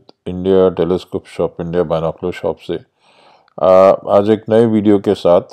India telescope shop, India binocular shop से आज एक नए वीडियो के साथ।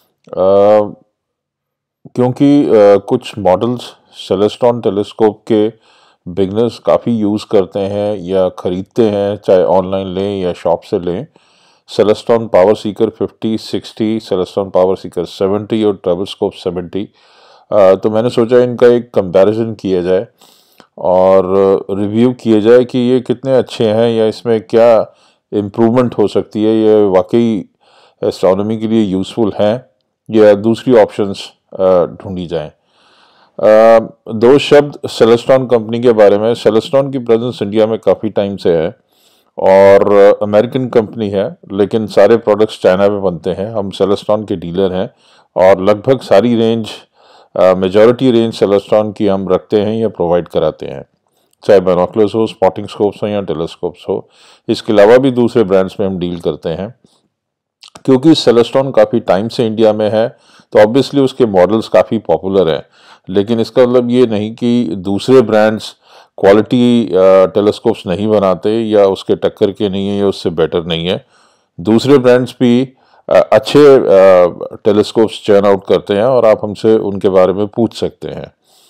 क्योंकि कुछ मॉडल्स सेलेस्टॉन टेलीस्कोप के बिगनर्स काफ़ी यूज़ करते हैं या ख़रीदते हैं, चाहे ऑनलाइन लें या शॉप से लें। Celestron power seeker 50, 60, Celestron power seeker 70 और ट्रैवलस्कोप 70। तो मैंने सोचा इनका एक कंपैरिजन किया जाए और रिव्यू किया जाए कि ये कितने अच्छे हैं या इसमें क्या इम्प्रूवमेंट हो सकती है, ये वाकई एस्ट्रोनॉमी के लिए यूज़फुल हैं या दूसरी ऑप्शंस ढूंढी जाएं। दो शब्द सेलेस्टॉन कंपनी के बारे में। सेलेस्टॉन की प्रेजेंस इंडिया में काफ़ी टाइम से है और अमेरिकन कंपनी है, लेकिन सारे प्रोडक्ट्स चाइना में बनते हैं। हम सेलेस्टॉन के डीलर हैं और लगभग सारी रेंज, मेजॉरिटी रेंज सेलेस्टॉन की हम रखते हैं या प्रोवाइड कराते हैं, चाहे बाइनोकुलर्स हो, स्पॉटिंग स्कोप्स हो या टेलीस्कोप्स हो। इसके अलावा भी दूसरे ब्रांड्स में हम डील करते हैं। क्योंकि सेलेस्टॉन काफ़ी टाइम से इंडिया में है तो ऑब्वियसली उसके मॉडल्स काफ़ी पॉपुलर हैं, लेकिन इसका मतलब ये नहीं कि दूसरे ब्रांड्स क्वालिटी टेलीस्कोप्स नहीं बनाते या उसके टक्कर के नहीं है या उससे बेटर नहीं है। दूसरे ब्रांड्स भी अच्छे टेलीस्कोप्स चर्न आउट करते हैं और आप हमसे उनके बारे में पूछ सकते हैं।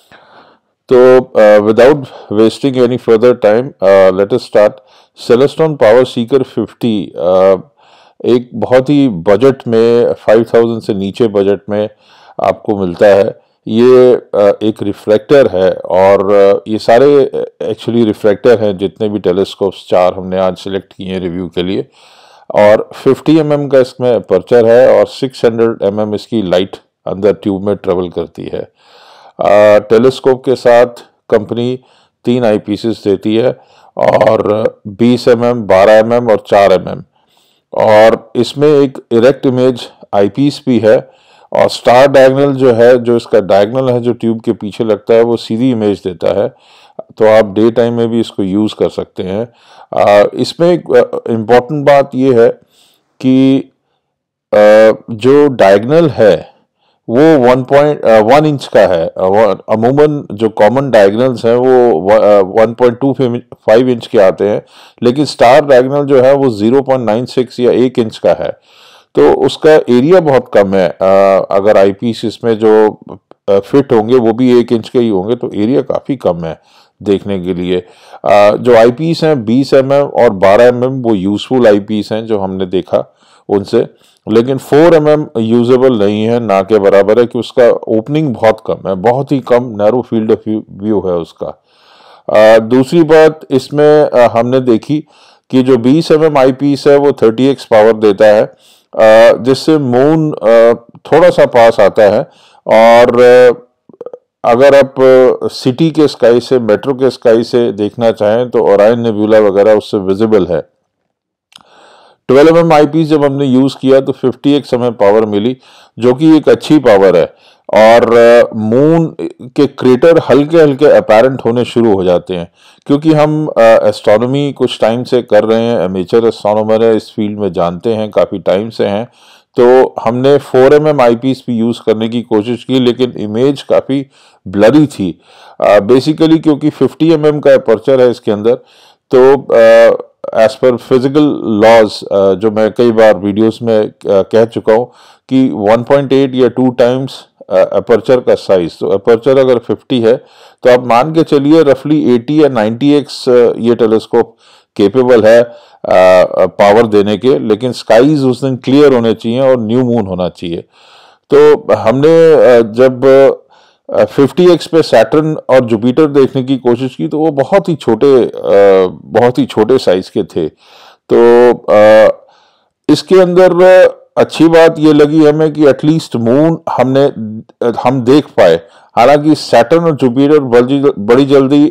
तो without wasting any further time, let us start. Celestron power seeker 50 एक बहुत ही बजट में, 5000 से नीचे बजट में आपको मिलता है। ये एक रिफ्लेक्टर है और ये सारे एक्चुअली रिफ्लेक्टर हैं जितने भी टेलीस्कोप्स 4 हमने आज सिलेक्ट किए हैं रिव्यू के लिए। और 50 mm का इसमें अपर्चर है और 600 mm इसकी लाइट अंदर ट्यूब में ट्रेवल करती है। टेलीस्कोप के साथ कंपनी 3 आई पीसेस देती है और 20 mm, 12 mm और 4 mm, और इसमें एक इरेक्ट इमेज आईपीस भी है। और स्टार डायगोनल जो है, जो इसका डायगोनल है जो ट्यूब के पीछे लगता है, वो सीधी इमेज देता है, तो आप डे टाइम में भी इसको यूज़ कर सकते हैं। इसमें एक इम्पॉर्टेंट बात ये है कि जो डायगोनल है वो 1.1 इंच का है। अमूमन जो कॉमन डायगोनल्स हैं वो 1.25 इंच के आते हैं, लेकिन स्टार डायगोनल जो है वो 0.96 या 1 इंच का है। तो उसका एरिया बहुत कम है। अगर आईपीस इसमें जो फिट होंगे वो भी 1 इंच के ही होंगे, तो एरिया काफ़ी कम है देखने के लिए। जो आईपीस हैं 20 mm और 12 mm वो यूज़फुल आईपीस हैं जो हमने देखा उनसे, लेकिन 4 mm यूजेबल नहीं है, ना के बराबर है कि उसका ओपनिंग बहुत कम है, बहुत ही कम नैरो फील्ड ऑफ व्यू है उसका। दूसरी बात इसमें हमने देखी कि जो 20 mm आईपीस है वो 30x पावर देता है, जिससे मून थोड़ा सा पास आता है। और अगर आप सिटी के स्काई से, मेट्रो के स्काई से देखना चाहें तो ओरायन नेबुला वगैरह उससे विजिबल है। 12 mm आईपीस जब हमने यूज़ किया तो 50x हमें पावर मिली, जो कि एक अच्छी पावर है। और मून के क्रेटर हल्के हल्के अपैरेंट होने शुरू हो जाते हैं, क्योंकि हम एस्ट्रोनॉमी कुछ टाइम से कर रहे हैं, एमेचर एस्ट्रोनॉमर है, इस फील्ड में जानते हैं, काफ़ी टाइम से हैं। तो हमने 4 mm आईपीस भी यूज़ करने की कोशिश की, लेकिन इमेज काफ़ी ब्लरी थी, बेसिकली क्योंकि 50 mm का अपर्चर है इसके अंदर। तो एज पर फिजिकल लॉज, जो मैं कई बार वीडियोस में कह चुका हूँ कि 1.8 या 2 टाइम्स अपर्चर का साइज, तो अपर्चर अगर 50 है तो आप मान के चलिए रफली 80 या 90x ये टेलीस्कोप केपेबल है पावर देने के। लेकिन स्काईज उस दिन क्लियर होने चाहिए और न्यू मून होना चाहिए। तो हमने जब 50x पे सैटर्न और जुपिटर देखने की कोशिश की तो वो बहुत ही छोटे साइज के थे। तो इसके अंदर अच्छी बात ये लगी हमें कि एटलीस्ट मून हम देख पाए। हालांकि सैटर्न और जुपिटर बड़ी जल्दी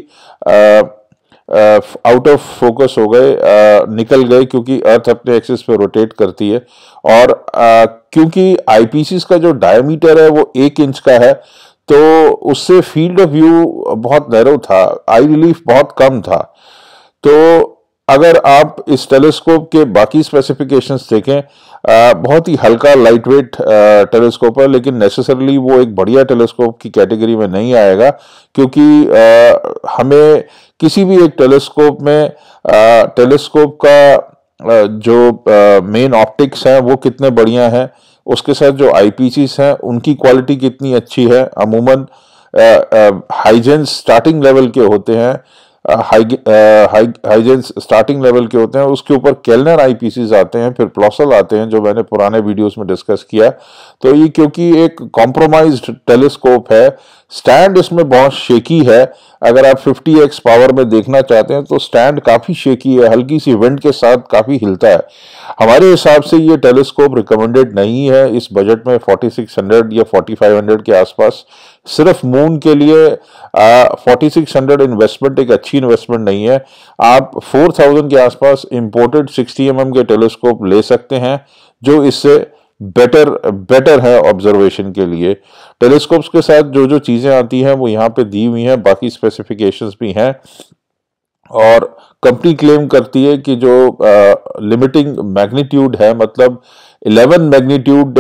आउट ऑफ फोकस हो गए, निकल गए, क्योंकि अर्थ अपने एक्सिस पे रोटेट करती है। और क्योंकि आईपीसीस का जो डायमीटर है वो 1 इंच का है, तो उससे फील्ड ऑफ व्यू बहुत नैरो था, आई रिलीफ बहुत कम था। तो अगर आप इस टेलीस्कोप के बाकी स्पेसिफिकेशंस देखें, बहुत ही हल्का लाइट वेट टेलीस्कोप है, लेकिन नेसेसरली वो एक बढ़िया टेलीस्कोप की कैटेगरी में नहीं आएगा, क्योंकि हमें किसी भी एक टेलीस्कोप में टेलीस्कोप का जो मेन ऑप्टिक्स हैं वो कितने बढ़िया हैं, उसके साथ जो आईपीसीस हैं उनकी क्वालिटी कितनी अच्छी है। अमूमन हाइजेंस स्टार्टिंग लेवल के होते हैं, हाइजेंस स्टार्टिंग लेवल के होते हैं, उसके ऊपर केल्नर आईपीसीस आते हैं, फिर प्लॉसल आते हैं, जो मैंने पुराने वीडियोस में डिस्कस किया। तो ये क्योंकि एक कॉम्प्रोमाइज्ड टेलीस्कोप है, स्टैंड इसमें बहुत शेकी है। अगर आप 50x पावर में देखना चाहते हैं तो स्टैंड काफ़ी शेकी है, हल्की सी विंड के साथ काफ़ी हिलता है। हमारे हिसाब से ये टेलीस्कोप रिकमेंडेड नहीं है इस बजट में, 4600 या 4500 के आसपास। सिर्फ मून के लिए 4600 इन्वेस्टमेंट एक अच्छी इन्वेस्टमेंट नहीं है। आप 4000 के आसपास इंपोर्टेड 60 के टेलीस्कोप ले सकते हैं, जो इससे बेटर है ऑब्जर्वेशन के लिए। टेलीस्कोप्स के साथ जो जो चीज़ें आती हैं वो यहाँ पे दी हुई हैं, बाकी स्पेसिफिकेशंस भी हैं। और कंपनी क्लेम करती है कि जो लिमिटिंग मैग्नीट्यूड है, मतलब 11 मैग्नीट्यूड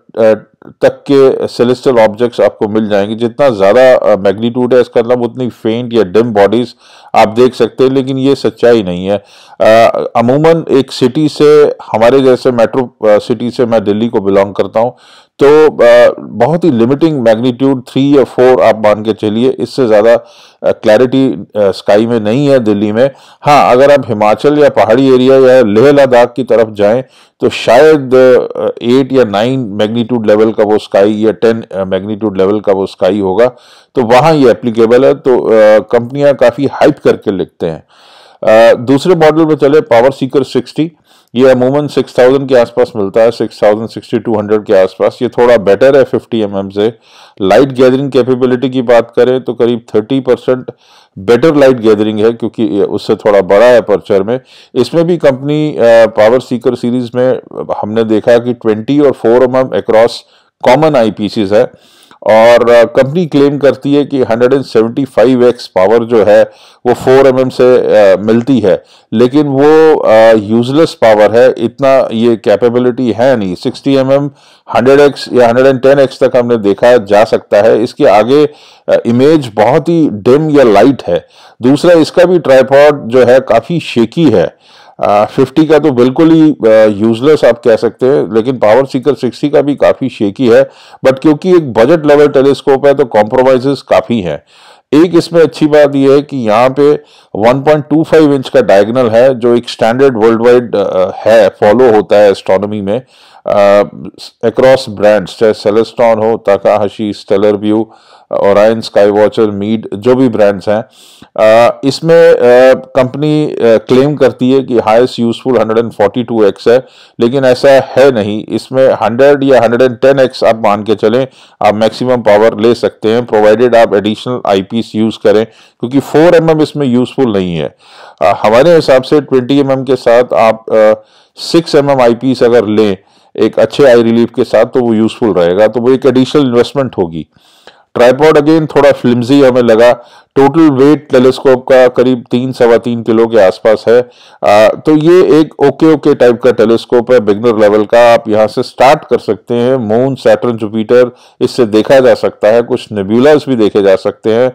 तक के सेलेस्टियल ऑब्जेक्ट्स आपको मिल जाएंगे। जितना ज़्यादा मैग्नीट्यूड है इसका मतलब उतनी फेंट या डिम बॉडीज आप देख सकते हैं, लेकिन ये सच्चाई नहीं है। अमूमन एक सिटी से, हमारे जैसे मेट्रो सिटी से, मैं दिल्ली को बिलोंग करता हूँ, तो बहुत ही लिमिटिंग मैग्नीट्यूड 3 या 4 आप मान के चलिए, इससे ज़्यादा क्लैरिटी स्काई में नहीं है दिल्ली में। हाँ, अगर आप हिमाचल या पहाड़ी एरिया या लेह लद्दाख की तरफ जाएं तो शायद 8 या 9 मैग्नीट्यूड लेवल का वो स्काई, या 10 मैग्नीट्यूड लेवल का वो स्काई होगा, तो वहाँ ये एप्लीकेबल है। तो कंपनियां काफ़ी हाइप करके लिखते हैं। दूसरे मॉडल में चले, पावर सीकर 60। ये अमूमन 6000 के आसपास मिलता है, 6000 6200 के आसपास। ये थोड़ा बेटर है 50 से। लाइट गैदरिंग कैपेबिलिटी की बात करें तो करीब 30% बेटर लाइट गैदरिंग है, क्योंकि उससे थोड़ा बड़ा है अपर्चर में। इसमें भी कंपनी पावर सीकर सीरीज में हमने देखा कि 20 और 4 अक्रॉस कॉमन आईपीसीज है, और कंपनी क्लेम करती है कि 175x पावर जो है वो 4 से मिलती है, लेकिन वो यूजलेस पावर है। इतना ये कैपेबिलिटी है नहीं। 60 100x या 110x तक हमने देखा जा सकता है, इसके आगे इमेज बहुत ही डिम या लाइट है। दूसरा, इसका भी ट्राइपॉड जो है काफ़ी शेकी है। 50 का तो बिल्कुल ही यूजलेस आप कह सकते हैं, लेकिन पावर सीकर 60 का भी काफ़ी शेकी है। बट क्योंकि एक बजट लेवल टेलीस्कोप है तो कॉम्प्रोमाइजेस काफ़ी हैं। एक इसमें अच्छी बात यह है कि यहाँ पे 1.25 इंच का डायगोनल है, जो एक स्टैंडर्ड वर्ल्ड वाइड है, फॉलो होता है एस्ट्रोनॉमी में अक्रॉस ब्रांड्स, चाहे सेलेस्टॉन हो, Takahashi, Stellar view, Orion, Sky Watcher, Meade, जो भी ब्रांड्स हैं। इसमें कंपनी क्लेम करती है कि हाईएस्ट यूजफुल 142x है, लेकिन ऐसा है नहीं। इसमें 100 या 110x आप मान के चलें, आप मैक्सिमम पावर ले सकते हैं, प्रोवाइडेड आप एडिशनल आईपीस यूज करें, क्योंकि 4 इसमें यूजफुल नहीं है। हमारे हिसाब से 20 के साथ आप 6 आईपीस अगर लें एक अच्छे आई रिलीफ के साथ, तो वो यूजफुल रहेगा, तो वो एक एडिशनल इन्वेस्टमेंट होगी। ट्राइपॉड अगेन थोड़ा फ्लिम्जी हमें लगा। टोटल वेट टेलीस्कोप का करीब 3-3.25 किलो के आसपास है। तो ये एक ओके टाइप का टेलीस्कोप है, बिगनर लेवल का। आप यहाँ से स्टार्ट कर सकते हैं। मून, सैटर्न, जुपिटर इससे देखा जा सकता है, कुछ नेब्यूलास भी देखे जा सकते हैं,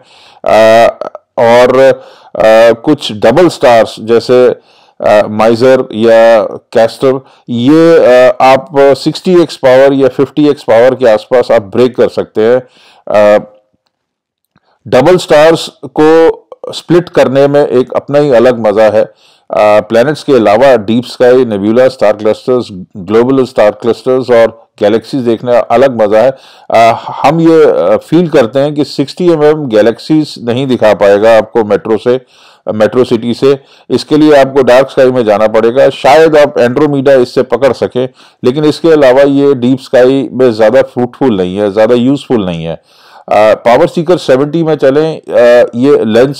और कुछ डबल स्टार्स जैसे माइजर या कैस्टर, ये आप 60x पावर या 50x पावर के आसपास आप ब्रेक कर सकते हैं। डबल स्टार्स को स्प्लिट करने में एक अपना ही अलग मजा है। प्लैनेट्स के अलावा deep sky, nebula, star clusters, global star clusters और गैलेक्सीज देखने का अलग मजा है। हम ये फील करते हैं कि 60 गैलेक्सीज नहीं दिखा पाएगा आपको मेट्रो सिटी से। इसके लिए आपको डार्क स्काई में जाना पड़ेगा। शायद आप एंड्रोमीडा इससे पकड़ सके, लेकिन इसके अलावा ये डीप स्काई में ज़्यादा फ्रूटफुल नहीं है, ज़्यादा यूजफुल नहीं है। पावर सीकर 70 में चलें, ये लेंस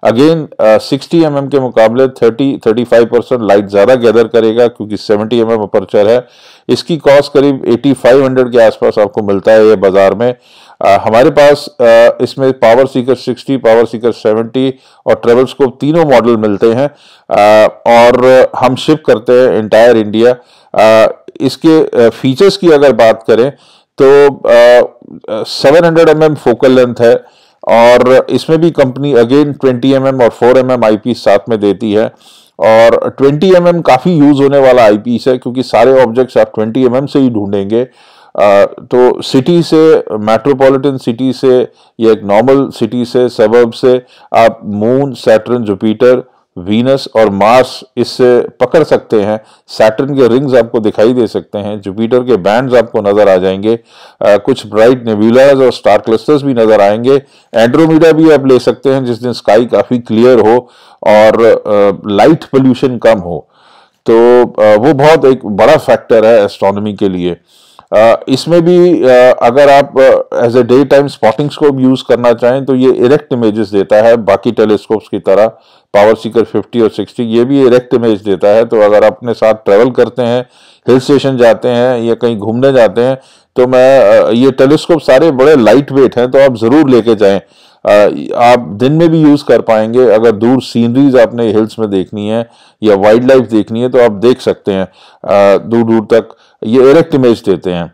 अगेन 60 mm के मुकाबले 30-35% लाइट ज़्यादा गैदर करेगा क्योंकि 70 mm अपर्चर है। इसकी कॉस्ट करीब 8500 के आसपास आपको मिलता है ये बाज़ार में। हमारे पास इसमें पावर सीकर 60, पावर सीकर 70 और ट्रेवल स्कोप तीनों मॉडल मिलते हैं और हम शिप करते हैं इंटायर इंडिया। इसके फीचर्स की अगर बात करें तो 700 mm फोकल लेंथ है और इसमें भी कंपनी अगेन 20 mm और 4 mm आईपीस साथ में देती है और 20 mm काफ़ी यूज़ होने वाला आईपीस है क्योंकि सारे ऑब्जेक्ट्स आप 20 mm से ही ढूंढेंगे। तो सिटी से, मेट्रोपॉलिटन सिटी से या एक नॉर्मल सिटी से, सबर्ब से आप मून, सैटर्न, जुपिटर, वीनस और मार्स इससे पकड़ सकते हैं। सैटर्न के रिंग्स आपको दिखाई दे सकते हैं, जुपिटर के बैंड्स आपको नजर आ जाएंगे, कुछ ब्राइट नेबुलाज और स्टार क्लस्टर्स भी नजर आएंगे। एंड्रोमेडा भी आप ले सकते हैं जिस दिन स्काई काफी क्लियर हो और लाइट पोल्यूशन कम हो, तो वो बहुत एक बड़ा फैक्टर है एस्ट्रोनॉमी के लिए। इसमें भी अगर आप as a day time spotting scope use करना चाहें तो ये इरेक्ट इमेजेस देता है बाकी टेलीस्कोप्स की तरह। पावर सीकर 50 और 60 ये भी इरेक्ट इमेज देता है, तो अगर आप अपने साथ ट्रेवल करते हैं, हिल स्टेशन जाते हैं या कहीं घूमने जाते हैं तो मैं ये टेलीस्कोप सारे बड़े लाइट वेट हैं, तो आप ज़रूर लेके जाएं। आप दिन में भी यूज़ कर पाएंगे। अगर दूर सीनरीज आपने हिल्स में देखनी है या वाइल्ड लाइफ देखनी है तो आप देख सकते हैं दूर दूर तक। ये इरेक्ट इमेज देते हैं।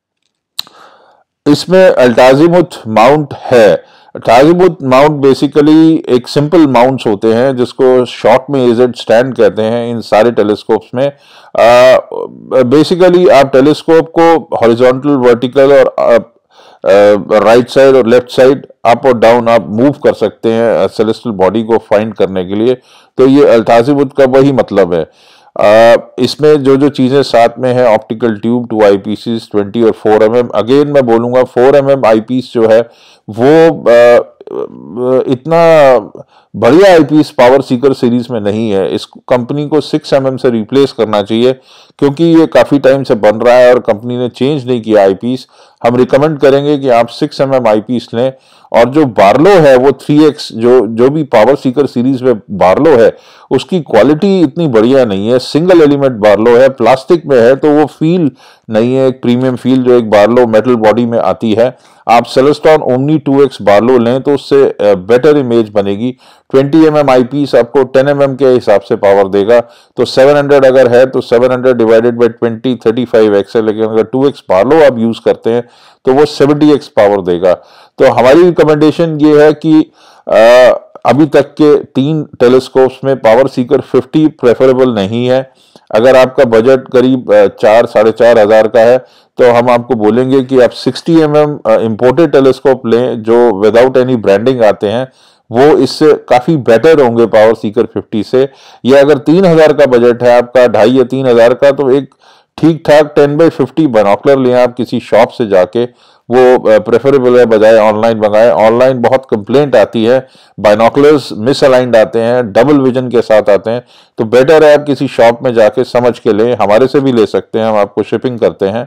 इसमें अल्टाजिमुथ माउंट है। अल्टाजिमुथ माउंट बेसिकली एक सिंपल माउंट्स होते हैं जिसको शॉर्ट में एजेड स्टैंड कहते हैं इन सारे टेलीस्कोप्स में। बेसिकली आप टेलीस्कोप को हॉरिजॉन्टल, वर्टिकल और राइट साइड और लेफ्ट साइड, अप और डाउन आप मूव कर सकते हैं सेलेस्टियल बॉडी को फाइंड करने के लिए। तो ये अल्टाजिमुथ का वही मतलब है। इसमें जो जो चीज़ें साथ में है, ऑप्टिकल ट्यूब, 2 आईपीसीस, 20 और 4 mm। अगेन मैं बोलूँगा 4 mm आईपीस जो है वो इतना बढ़िया आईपीस पावर सीकर सीरीज में नहीं है। इस कंपनी को 6 mm से रिप्लेस करना चाहिए क्योंकि ये काफ़ी टाइम से बन रहा है और कंपनी ने चेंज नहीं किया आईपीस। हम रिकमेंड करेंगे कि आप 6 mm आईपीस लें। और जो बार्लो है वो 3x, जो भी पावर सीकर सीरीज में बार्लो है उसकी क्वालिटी इतनी बढ़िया नहीं है। सिंगल एलिमेंट बार्लो है, प्लास्टिक में है, तो वो फील नहीं है, एक प्रीमियम फील जो एक बार्लो मेटल बॉडी में आती है। आप सेलेस्टॉन ओमनी 2x बार्लो लें तो उससे बेटर इमेज बनेगी। 20 mm आईपीस आपको 10 mm के हिसाब से पावर देगा, तो 700 अगर है तो 700 डिवाइडेड बाई 20 35x है। लेकिन अगर 2x बार्लो आप यूज करते हैं तो वो 70x पावर देगा। तो हमारी रिकमेंडेशन ये है कि अभी तक के 3 टेलीस्कोप्स में पावर सीकर 50 प्रेफरेबल नहीं है। अगर आपका बजट करीब 4-4.5 हज़ार का है तो हम आपको बोलेंगे कि आप 60 mm इम्पोर्टेड टेलीस्कोप लें जो विदाउट एनी ब्रांडिंग आते हैं, वो इससे काफ़ी बेटर होंगे पावर सीकर 50 से। या अगर 3,000 का बजट है आपका, 2,500 या 3,000 का, तो एक ठीक ठाक 10x50 बाइनोकुलर लें आप किसी शॉप से जाके, वो प्रेफरेबल है बजाय ऑनलाइन मंगाएं। ऑनलाइन बहुत कंप्लेंट आती है, बाइनोकुलर्स मिसअलाइंड आते हैं, डबल विजन के साथ आते हैं। तो बेटर है आप किसी शॉप में जाके समझ के लें। हमारे से भी ले सकते हैं, हम आपको शिपिंग करते हैं।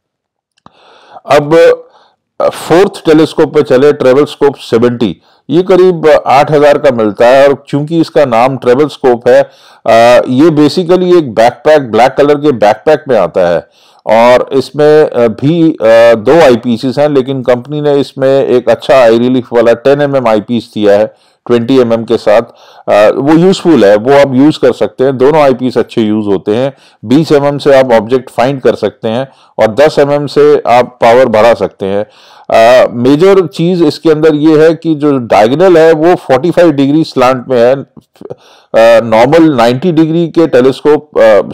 अब 4th टेलीस्कोप पे चले, ट्रेवल स्कोप 70। ये करीब 8,000 का मिलता है और चूंकि इसका नाम ट्रेवल स्कोप है, ये बेसिकली एक बैकपैक, ब्लैक कलर के बैकपैक में आता है और इसमें भी 2 आईपीसीस हैं, लेकिन कंपनी ने इसमें एक अच्छा आई रिलीफ वाला 10 mm आईपीस दिया है 20 mm के साथ। वो यूजफुल है, वो आप यूज कर सकते हैं। दोनों आईपीस अच्छे यूज होते हैं। 20 mm से आप ऑब्जेक्ट फाइंड कर सकते हैं और 10 mm से आप पावर बढ़ा सकते हैं। मेजर चीज इसके अंदर ये है कि जो डायगोनल है वो 45 डिग्री स्लांट में है। नॉर्मल 90 डिग्री के टेलीस्कोप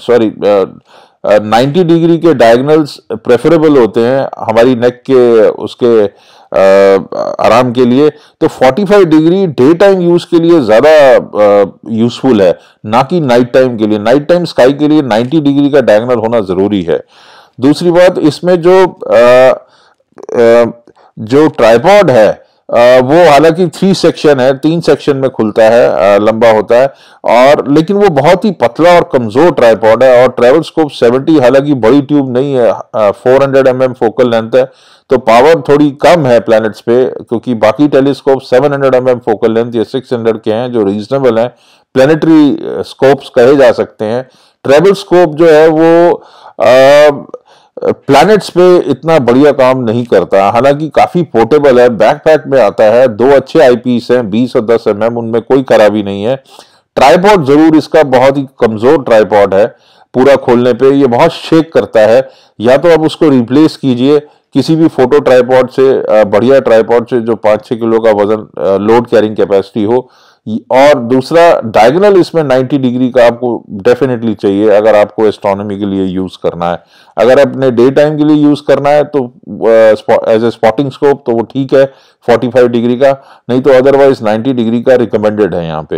90 डिग्री के डायगोनल्स प्रेफरेबल होते हैं हमारी नेक के उसके आराम के लिए। तो 45 डिग्री डे टाइम यूज के लिए ज्यादा यूजफुल है, ना कि नाइट टाइम के लिए। नाइट टाइम स्काई के लिए 90 डिग्री का डायगोनल होना जरूरी है। दूसरी बात, इसमें जो ट्राइपॉड है वो हालांकि 3 सेक्शन है, 3 सेक्शन में खुलता है, लंबा होता है, और लेकिन वो बहुत ही पतला और कमजोर ट्राइपॉड है। और ट्रेवल स्कोप 70 हालांकि बड़ी ट्यूब नहीं है, 400 mm फोकल लेंथ है, तो पावर थोड़ी कम है प्लैनेट्स पे, क्योंकि बाकी टेलीस्कोप 700 mm फोकल लेंथ या 600 के हैं जो रीजनेबल हैं, प्लानिटरी स्कोप्स कहे जा सकते हैं। ट्रेवल स्कोप जो है वो प्लैनेट्स पे इतना बढ़िया काम नहीं करता, हालांकि काफी पोर्टेबल है, बैकपैक में आता है, 2 अच्छे आईपीस हैं 20 और 10 mm, उनमें कोई खराबी नहीं है। ट्राइपॉड जरूर इसका बहुत ही कमजोर ट्राइपॉड है, पूरा खोलने पे ये बहुत शेक करता है, या तो आप उसको रिप्लेस कीजिए किसी भी फोटो ट्राइपॉड से, बढ़िया ट्राइपॉड से जो 5-6 किलो का वजन लोड कैरिंग कैपेसिटी हो। और दूसरा, डायगोनल इसमें 90 डिग्री का आपको डेफिनेटली चाहिए अगर आपको एस्ट्रोनॉमी के लिए यूज करना है। अगर अपने डे टाइम के लिए यूज करना है तो एज ए स्पॉटिंग स्कोप तो वो ठीक है 45 डिग्री का, नहीं तो अदरवाइज 90 डिग्री का रिकमेंडेड है यहाँ पे।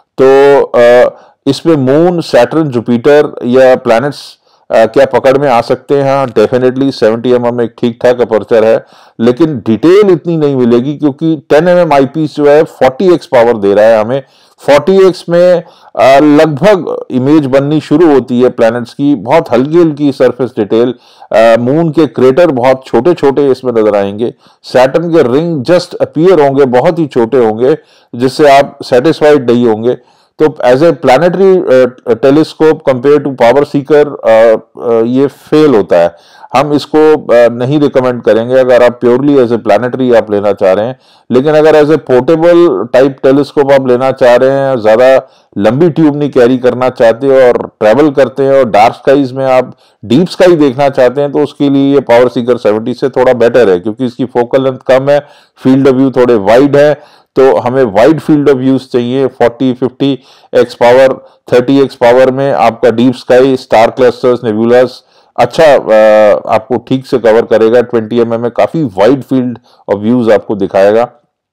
तो इसमें मून, सैटर्न, जुपिटर या प्लैनेट्स क्या पकड़ में आ सकते हैं? हाँ, डेफिनेटली 70 mm एक ठीक ठाक अपर्चर है, लेकिन डिटेल इतनी नहीं मिलेगी, क्योंकि 10 mm आईपीस जो है 40x पावर दे रहा है हमें। 40x में लगभग इमेज बननी शुरू होती है प्लैनेट्स की, बहुत हल्की हल्की सरफेस डिटेल। मून के क्रेटर बहुत छोटे छोटे इसमें नजर आएंगे, सैटर्न के रिंग जस्ट अपीयर होंगे, बहुत ही छोटे होंगे, जिससे आप सेटिस्फाइड नहीं होंगे। तो as a planetary telescope compare to power seeker ये फेल होता है, हम इसको नहीं रिकमेंड करेंगे अगर आप प्योरली एज ए प्लानिटरी आप लेना चाह रहे हैं। लेकिन अगर as a portable type telescope आप लेना चाह रहे हैं, ज्यादा लंबी ट्यूब नहीं कैरी करना चाहते और ट्रेवल करते हैं और डार्क स्काईज में आप डीप स्काई देखना चाहते हैं, तो उसके लिए ये पावर सीकर 70 से थोड़ा बेटर है, क्योंकि इसकी फोकल लेंथ कम है, फील्ड ऑफ व्यू थोड़े वाइड है, तो हमें वाइड फील्ड ऑफ व्यूज चाहिए। 40-50x पावर, 30x पावर में आपका deep sky, star clusters, nebulas अच्छा आपको ठीक से कवर करेगा। 20 mm में काफी वाइड फील्ड ऑफ व्यूज आपको दिखाएगा।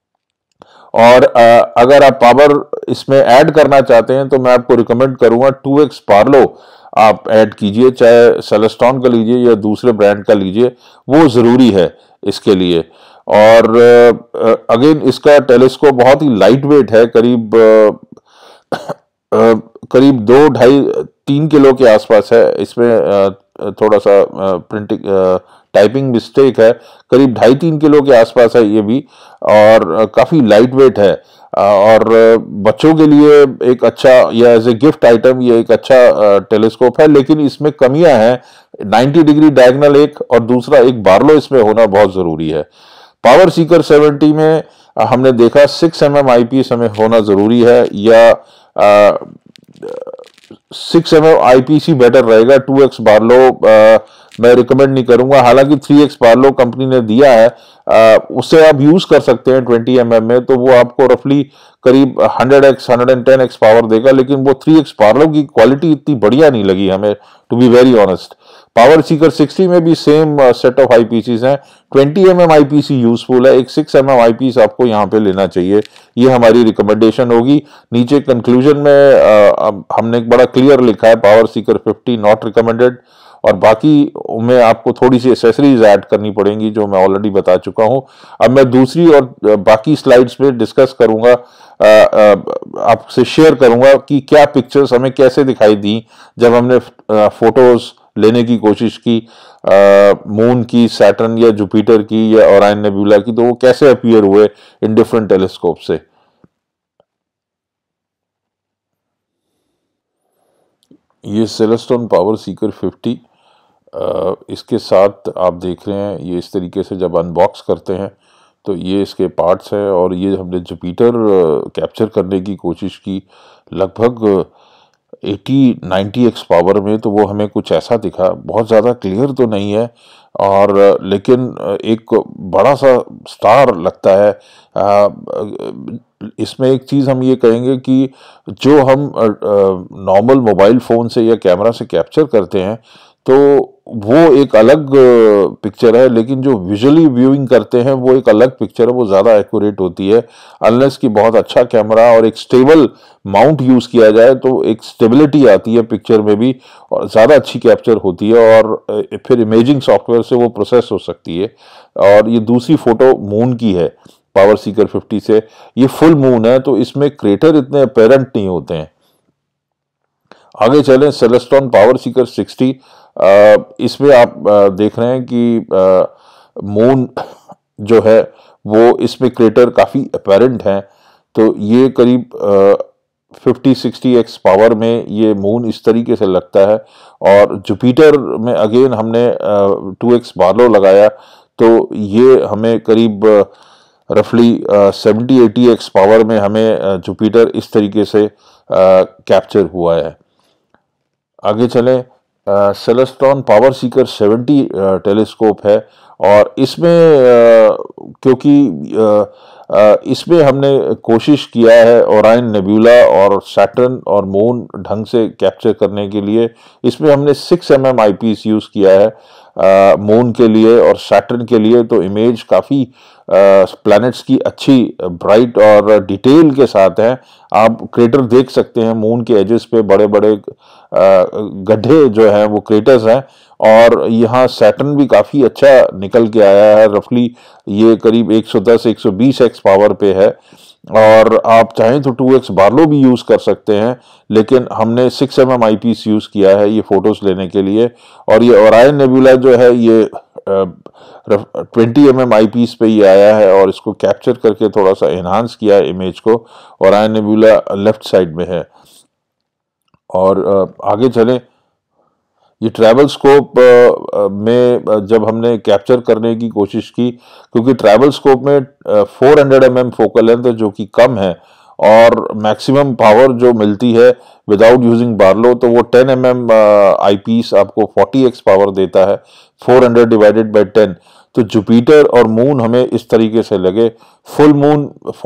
और अगर आप पावर इसमें ऐड करना चाहते हैं तो मैं आपको रिकमेंड करूंगा 2x पार्लो आप ऐड कीजिए, चाहे सेलेस्टॉन का लीजिए या दूसरे ब्रांड का लीजिए, वो जरूरी है इसके लिए। और अगेन इसका टेलीस्कोप बहुत ही लाइट वेट है, करीब 2-2.5-3 किलो के आसपास है। इसमें थोड़ा सा प्रिंटिंग टाइपिंग मिस्टेक है, करीब 2.5-3 किलो के आसपास है ये भी, और काफी लाइट वेट है। और बच्चों के लिए एक अच्छा, या एज ए गिफ्ट आइटम ये एक अच्छा टेलीस्कोप है, लेकिन इसमें कमियां हैं। 90 डिग्री डायगोनल एक, और दूसरा एक बार्लो इसमें होना बहुत जरूरी है। पावर सीकर 70 में हमने देखा 6 mm आईपीएस हमें होना जरूरी है, या 6 mm आईपीएस ही बेटर रहेगा। 2x बार्लो मैं रिकमेंड नहीं करूंगा, हालांकि 3x बार्लो कंपनी ने दिया है, उससे आप यूज कर सकते हैं 20 mm में, तो वो आपको रफली करीब 100x 110x पावर देगा, लेकिन वो 3x बार्लो की क्वालिटी इतनी बढ़िया नहीं लगी हमें, to be very honest. Power seeker 60 में भी सेम सेट ऑफ आईपीसीज हैं, 20 mm आईपीसी यूजफुल है, एक 6 mm आईपीस आपको यहाँ पे लेना चाहिए, ये हमारी रिकमेंडेशन होगी। नीचे कंक्लूजन में हमने एक बड़ा क्लियर लिखा है, पावर सीकर 50 नॉट रिकमेंडेड, और बाकी में आपको थोड़ी सी एसेसरीज ऐड करनी पड़ेंगी जो मैं ऑलरेडी बता चुका हूं। अब मैं दूसरी और बाकी स्लाइड्स में डिस्कस करूंगा, आपसे शेयर करूंगा कि क्या पिक्चर्स हमें कैसे दिखाई दी जब हमने फोटोज लेने की कोशिश की मून की, सैटर्न या जुपिटर की या ओरायन नेबुला की, तो वो कैसे अपीयर हुए इन डिफरेंट टेलीस्कोप से। ये सेलेस्टॉन पावर सीकर 50 इसके साथ आप देख रहे हैं, ये इस तरीके से जब अनबॉक्स करते हैं तो ये इसके पार्ट्स हैं, और ये हमने जुपिटर कैप्चर करने की कोशिश की लगभग 80-90x पावर में, तो वो हमें कुछ ऐसा दिखा, बहुत ज़्यादा क्लियर तो नहीं है, और लेकिन एक बड़ा सा स्टार लगता है। इसमें एक चीज़ हम ये कहेंगे कि जो हम नॉर्मल मोबाइल फ़ोन से या कैमरा से कैप्चर करते हैं तो वो एक अलग पिक्चर है, लेकिन जो विजुअली व्यूइंग करते हैं वो एक अलग पिक्चर है, वो ज़्यादा एक्यूरेट होती है। अनलेस कि बहुत अच्छा कैमरा और एक स्टेबल माउंट यूज़ किया जाए तो एक स्टेबिलिटी आती है पिक्चर में भी, और ज़्यादा अच्छी कैप्चर होती है, और फिर इमेजिंग सॉफ्टवेयर से वो प्रोसेस हो सकती है। और ये दूसरी फ़ोटो मून की है, पावर सीकर 50 से। ये फुल मून है तो इसमें क्रेटर इतने अपेरेंट नहीं होते हैं। आगे चलें, सेलेस्टॉन पावर सीकर 60, इसमें आप देख रहे हैं कि मून जो है वो इसमें क्रेटर काफ़ी अपेरेंट है। तो ये करीब 50-60x पावर में ये मून इस तरीके से लगता है। और जुपिटर में अगेन हमने 2x बार्लो लगाया तो ये हमें करीब रफली 70-80x पावर में हमें जुपिटर इस तरीके से कैप्चर हुआ है। आगे चलें, सेलेस्टॉन पावर सीकर 70 टेलीस्कोप है और इसमें क्योंकि इसमें हमने कोशिश किया है ओराइन नेबुला और सैटर्न और मून ढंग से कैप्चर करने के लिए। इसमें हमने 6 mm आईपीस यूज़ किया है मून के लिए और सैटर्न के लिए। तो इमेज काफ़ी प्लैनेट्स की अच्छी ब्राइट और डिटेल के साथ है। आप क्रेटर देख सकते हैं, मून के एजेस पे बड़े बड़े गड्ढे जो हैं वो क्रेटर्स हैं। और यहाँ सैटर्न भी काफ़ी अच्छा निकल के आया है, रफली ये करीब 110-120x पावर पे है। और आप चाहें तो 2x बार्लो भी यूज़ कर सकते हैं, लेकिन हमने 6 mm आईपीस यूज़ किया है ये फ़ोटोज़ लेने के लिए। और ये ओराइन नेबुला जो है ये 20 mm आईपीस पे ही आया है और इसको कैप्चर करके थोड़ा सा एनहांस किया है इमेज को। ओराइन नेबुला लेफ्ट साइड में है। और आगे चलें, ये ट्रैवल स्कोप में जब हमने कैप्चर करने की कोशिश की, क्योंकि ट्रैवल स्कोप में 400 mm फोकल लेंथ जो कि कम है और मैक्सिमम पावर जो मिलती है विदाउट यूजिंग बार्लो तो वो 10 mm आईपीस आपको 40x पावर देता है, 400 डिवाइडेड बाय 10। तो जुपिटर और मून हमें इस तरीके से लगे, फुल मून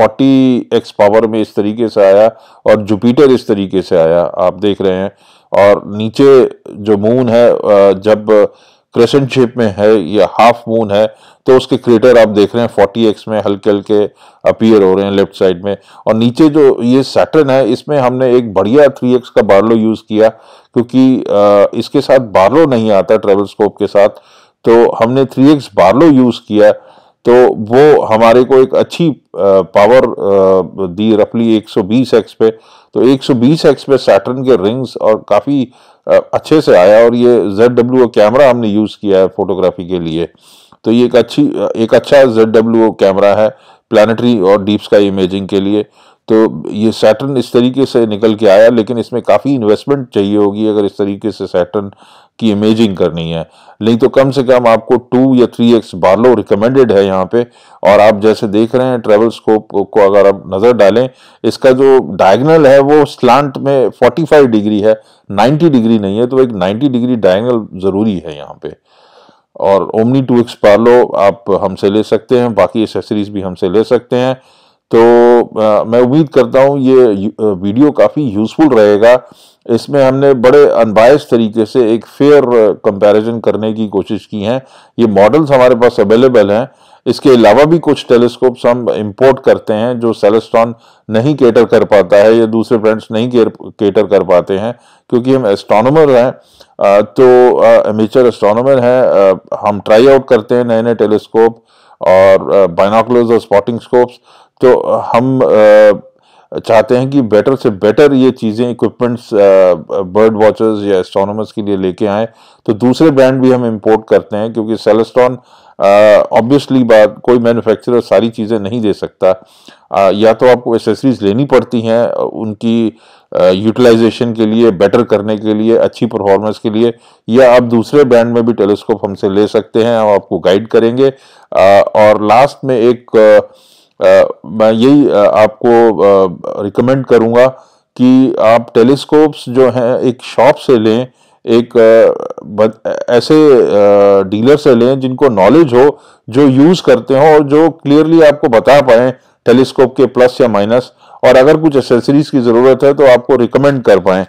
40x पावर में इस तरीके से आया और जुपिटर इस तरीके से आया, आप देख रहे हैं। और नीचे जो मून है जब क्रेसेंट शेप में है या हाफ मून है तो उसके क्रेटर आप देख रहे हैं 40x में हल्के हल्के अपीयर हो रहे हैं लेफ्ट साइड में। और नीचे जो ये सैटर्न है इसमें हमने एक बढ़िया 3x का बार्लो यूज़ किया, क्योंकि इसके साथ बार्लो नहीं आता ट्रैवल स्कोप के साथ, तो हमने 3x बार्लो यूज़ किया तो वो हमारे को एक अच्छी पावर दी, रफली 120x पे। तो 120x पे सैटर्न के रिंग्स और काफ़ी अच्छे से आया। और ये ZWO कैमरा हमने यूज़ किया है फोटोग्राफी के लिए। तो ये एक अच्छा ZWO कैमरा है प्लानिटरी और डीप स्काई इमेजिंग के लिए। तो ये सैटर्न इस तरीके से निकल के आया, लेकिन इसमें काफ़ी इन्वेस्टमेंट चाहिए होगी अगर इस तरीके से सैटर्न की इमेजिंग करनी है। नहीं तो कम से कम आपको 2 या 3x बार्लो रिकमेंडेड है यहाँ पे। और आप जैसे देख रहे हैं ट्रैवल स्कोप को अगर आप नज़र डालें, इसका जो डायगनल है वो स्लांट में 45 डिग्री है, 90 डिग्री नहीं है। तो एक 90 डिग्री डायगनल ज़रूरी है यहाँ पे। और ओमनी 2x बार्लो आप हमसे ले सकते हैं, बाकी एसेसरीज भी हमसे ले सकते हैं। तो मैं उम्मीद करता हूँ ये वीडियो काफ़ी यूज़फुल रहेगा। इसमें हमने बड़े अनबायस्ड तरीके से एक फेयर कंपैरिजन करने की कोशिश की है। ये मॉडल्स हमारे पास अवेलेबल हैं। इसके अलावा भी कुछ टेलीस्कोप्स हम इंपोर्ट करते हैं जो सेलेस्टॉन नहीं केटर कर पाता है या दूसरे ब्रांड्स नहीं केटर कर पाते हैं, क्योंकि हम एस्ट्रोनॉमर हैं, तो एमेचर एस्ट्रोनॉमर हैं। हम ट्राई आउट करते हैं नए नए टेलीस्कोप और बाइनोकुलर्स और स्पॉटिंग स्कोप्स। तो हम चाहते हैं कि बेटर से बेटर ये चीज़ें इक्विपमेंट्स बर्ड वॉचर्स या एस्ट्रोनॉमर्स के लिए लेके आएँ। तो दूसरे ब्रांड भी हम इंपोर्ट करते हैं, क्योंकि सेलेस्टॉन ऑब्वियसली बात कोई मैन्युफैक्चरर सारी चीज़ें नहीं दे सकता। या तो आपको एसेसरीज लेनी पड़ती हैं उनकी यूटिलाइजेशन के लिए, बेटर करने के लिए, अच्छी परफॉर्मेंस के लिए, या आप दूसरे ब्रांड में भी टेलीस्कोप हमसे ले सकते हैं, हम आपको गाइड करेंगे। और लास्ट में एक मैं यही आपको रिकमेंड करूंगा कि आप टेलीस्कोप्स जो हैं एक शॉप से लें, एक ऐसे डीलर से लें जिनको नॉलेज हो, जो यूज़ करते हो और जो क्लियरली आपको बता पाएँ टेलीस्कोप के प्लस या माइनस, और अगर कुछ एसेसरीज की ज़रूरत है तो आपको रिकमेंड कर पाएँ।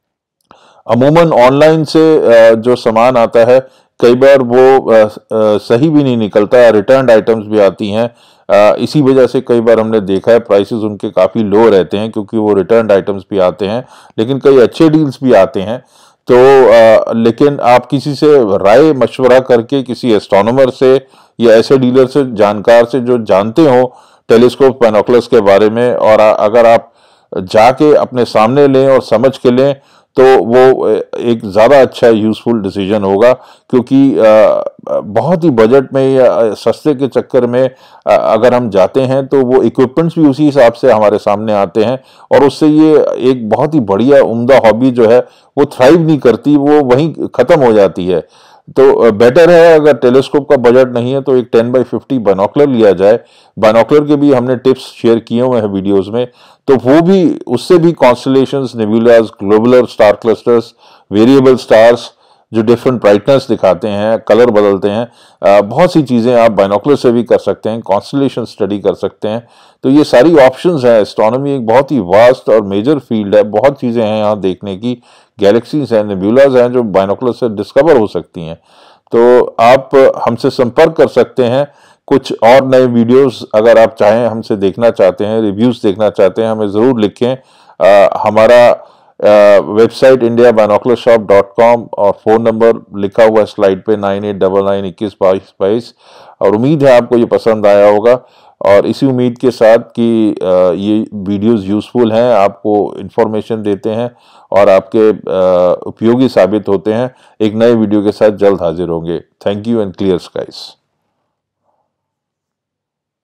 अमूमन ऑनलाइन से जो सामान आता है कई बार वो सही भी नहीं निकलता, रिटर्न आइटम्स भी आती हैं। इसी वजह से कई बार हमने देखा है प्राइसेस उनके काफ़ी लो रहते हैं, क्योंकि वो रिटर्न आइटम्स भी आते हैं, लेकिन कई अच्छे डील्स भी आते हैं। तो लेकिन आप किसी से राय मशवरा करके, किसी एस्ट्रोनॉमर से या ऐसे डीलर से, जानकार से जो जानते हो टेलीस्कोप बाइनोकुलर्स के बारे में, और अगर आप जाके अपने सामने लें और समझ के लें तो वो एक ज़्यादा अच्छा यूज़फुल डिसीजन होगा, क्योंकि बहुत ही बजट में या सस्ते के चक्कर में अगर हम जाते हैं तो वो इक्विपमेंट्स भी उसी हिसाब से हमारे सामने आते हैं, और उससे ये एक बहुत ही बढ़िया उम्दा हॉबी जो है वो थ्राइव नहीं करती, वो वहीं ख़त्म हो जाती है। तो बेटर है, अगर टेलीस्कोप का बजट नहीं है तो एक 10x50 बाइनोकुलर लिया जाए। बाइनोकुलर के भी हमने टिप्स शेयर किए हुए हैं वीडियोस में, तो वो भी, उससे भी constellations, nebulas, globular star clusters, variable stars जो डिफरेंट ब्राइटनेस दिखाते हैं, कलर बदलते हैं, बहुत सी चीज़ें आप बाइनोकुलर से भी कर सकते हैं, कॉन्स्टलेशन स्टडी कर सकते हैं। तो ये सारी ऑप्शंस हैं। एस्ट्रोनॉमी एक बहुत ही वास्ट और मेजर फील्ड है, बहुत चीज़ें हैं यहाँ देखने की, गैलेक्सीज हैं, नेबुलाज हैं जो बाइनोकुलर से डिस्कवर हो सकती हैं। तो आप हमसे संपर्क कर सकते हैं। कुछ और नए वीडियोस अगर आप चाहें, हमसे देखना चाहते हैं, रिव्यूज़ देखना चाहते हैं, हमें ज़रूर लिखें। हमारा वेबसाइट indiabinocularshop.com और फ़ोन नंबर लिखा हुआ है स्लाइड पे 9899212222। और उम्मीद है आपको ये पसंद आया होगा, और इसी उम्मीद के साथ कि ये वीडियोस यूज़फुल हैं, आपको इन्फॉर्मेशन देते हैं और आपके उपयोगी साबित होते हैं। एक नए वीडियो के साथ जल्द हाजिर होंगे। Thank you and clear skies.